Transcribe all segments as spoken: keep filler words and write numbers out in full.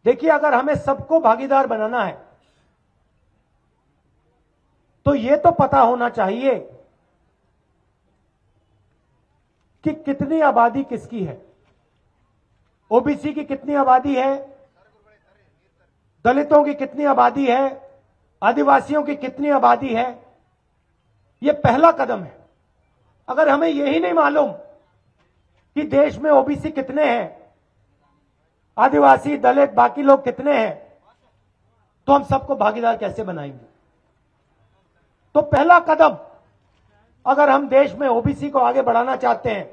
देखिए, अगर हमें सबको भागीदार बनाना है तो यह तो पता होना चाहिए कि कितनी आबादी किसकी है। ओबीसी की कितनी आबादी है, दलितों की कितनी आबादी है, आदिवासियों की कितनी आबादी है। यह पहला कदम है। अगर हमें यही नहीं मालूम कि देश में ओबीसी कितने हैं, आदिवासी, दलित, बाकी लोग कितने हैं, तो हम सबको भागीदार कैसे बनाएंगे। तो पहला कदम, अगर हम देश में ओबीसी को आगे बढ़ाना चाहते हैं,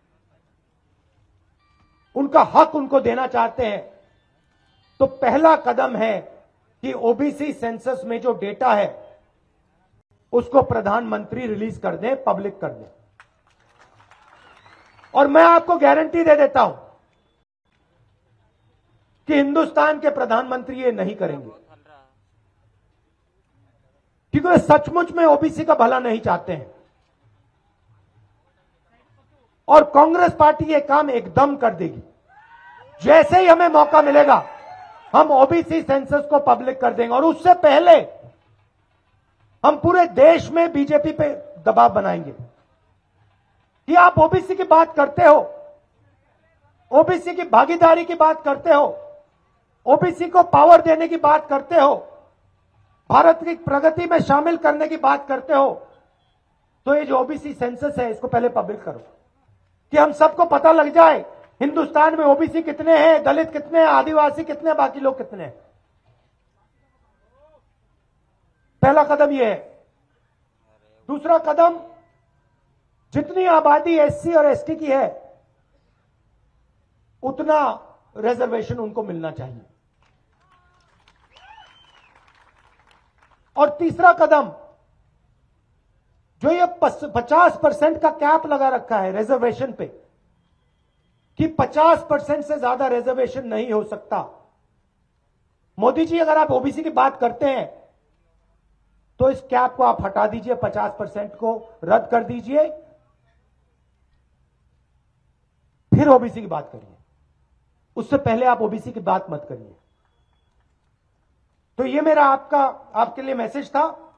उनका हक उनको देना चाहते हैं, तो पहला कदम है कि ओबीसी सेंसस में जो डेटा है उसको प्रधानमंत्री रिलीज कर दें, पब्लिक कर दें। और मैं आपको गारंटी दे देता हूं कि हिंदुस्तान के प्रधानमंत्री ये नहीं करेंगे, क्योंकि वे सचमुच में ओबीसी का भला नहीं चाहते हैं। और कांग्रेस पार्टी ये काम एकदम कर देगी। जैसे ही हमें मौका मिलेगा हम ओबीसी सेंसस को पब्लिक कर देंगे। और उससे पहले हम पूरे देश में बीजेपी पे दबाव बनाएंगे कि आप ओबीसी की बात करते हो, ओबीसी की भागीदारी की बात करते हो, ओबीसी को पावर देने की बात करते हो, भारत की प्रगति में शामिल करने की बात करते हो, तो ये जो ओबीसी सेंसस है इसको पहले पब्लिक करो कि हम सबको पता लग जाए हिंदुस्तान में ओबीसी कितने हैं, दलित कितने हैं, आदिवासी कितने हैं, बाकी लोग कितने हैं। पहला कदम यह है। दूसरा कदम, जितनी आबादी एससी और एसटी की है उतना रिजर्वेशन उनको मिलना चाहिए। और तीसरा कदम, जो ये पचास परसेंट का कैप लगा रखा है रिजर्वेशन पे कि पचास परसेंट से ज्यादा रिजर्वेशन नहीं हो सकता। मोदी जी, अगर आप ओबीसी की बात करते हैं तो इस कैप को आप हटा दीजिए, पचास परसेंट को रद्द कर दीजिए, फिर ओबीसी की बात करिए। उससे पहले आप ओबीसी की बात मत करिए। तो ये मेरा आपका आपके लिए मैसेज था।